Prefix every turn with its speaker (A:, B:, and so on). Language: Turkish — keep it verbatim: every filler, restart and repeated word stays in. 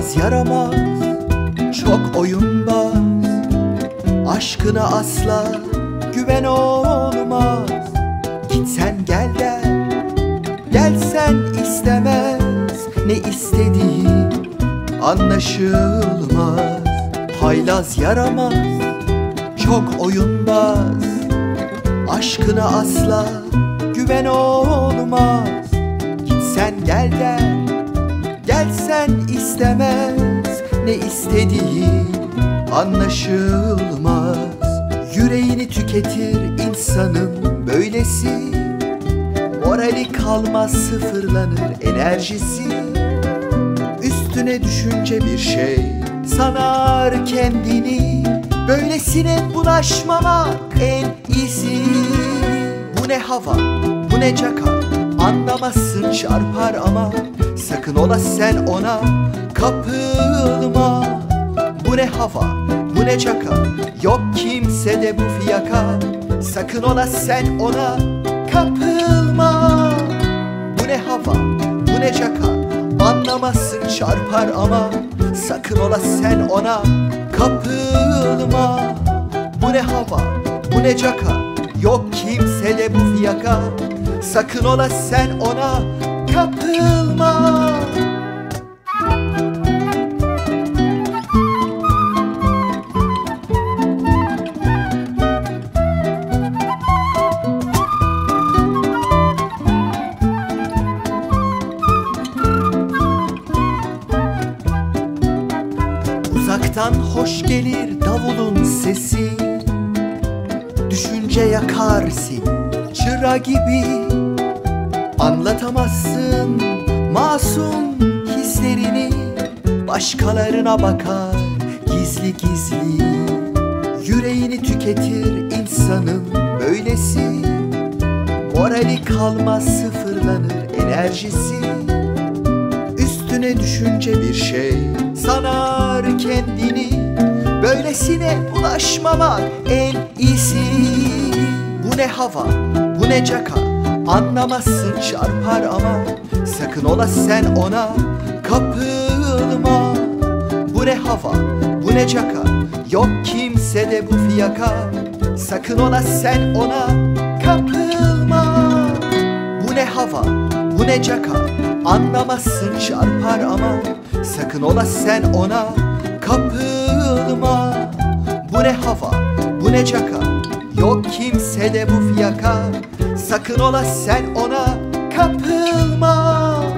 A: Haylaz yaramaz, çok oyunbaz, aşkına asla güven olmaz. Gitsen gel der, gelsen istemez, ne istediği anlaşılmaz. Haylaz yaramaz, çok oyunbaz, aşkına asla güven olmaz. Gitsen gel der, gelsen istemez, ne istediği anlaşılmaz. Yüreğini tüketir insanın böylesi, morali kalmaz, sıfırlanır enerjisi. Üstüne düşünce bir şey sanar kendini, böylesine bulaşmamak en iyisi. Bu ne hava, bu ne caka, anlamazsın, çarpar ama sakın ola sen ona kapılma. Bu ne hava, bu ne caka, yok kimsede bu fiyaka, sakın ola sen ona kapılma. Bu ne hava, bu ne caka, anlamazsın, çarpar ama sakın ola sen ona kapılma. Bu ne hava, bu ne caka, yok kimsede bu fiyaka, sakın ola sen ona kapılma. Uzaktan hoş gelir davulun sesi, düşünce yakarsin çıra gibi. Anlatamazsın masum hislerini, başkalarına bakar gizli gizli. Yüreğini tüketir insanın böylesi, morali kalmaz, sıfırlanır enerjisi. Üstüne düşünce bir şey sanar kendini, böylesine bulaşmamak en iyisi. Bu ne hava, bu ne caka, anlamazsın, çarpar ama sakın ola sen ona kapılma. Bu ne hava, bu ne caka, yok kimsede bu fiyaka, sakın ola sen ona kapılma. Bu ne hava, bu ne caka, anlamazsın, çarpar ama sakın ola sen ona kapılma. Bu ne hava, bu ne caka, yok kimsede bu fiyaka, sakın ola sen ona kapılma.